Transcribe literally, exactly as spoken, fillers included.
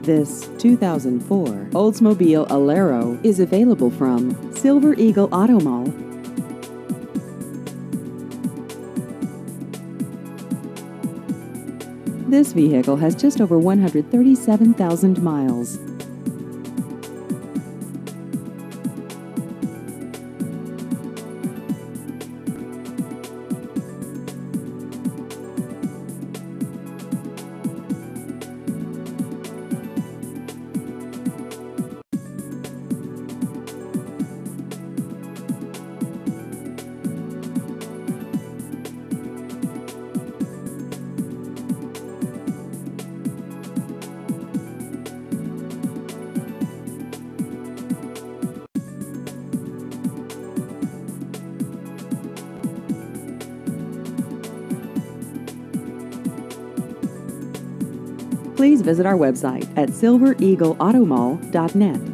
This two thousand four Oldsmobile Alero is available from Silver Eagle Auto Mall. This vehicle has just over one hundred thirty-seven thousand miles. Please visit our website at silver eagle auto mall dot net.